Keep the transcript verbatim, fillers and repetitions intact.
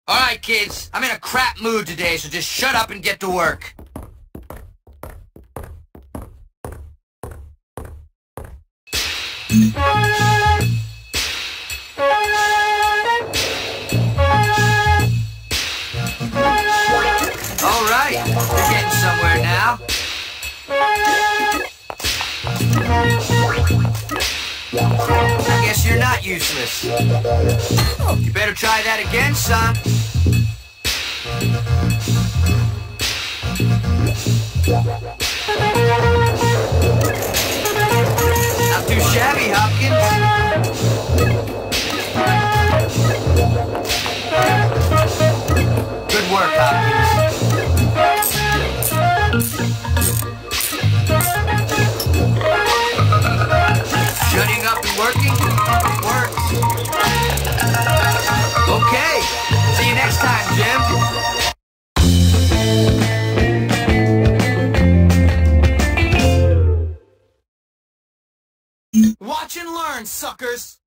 Alright, kids, I'm in a crap mood today, so just shut up and get to work. Alright, you're getting somewhere now. I guess you're not useless. You better try that again, son. Not too shabby, Hopkins. Good work, Hopkins. Shutting up and working works. Okay, see you next time, Jim. Watch and learn, suckers!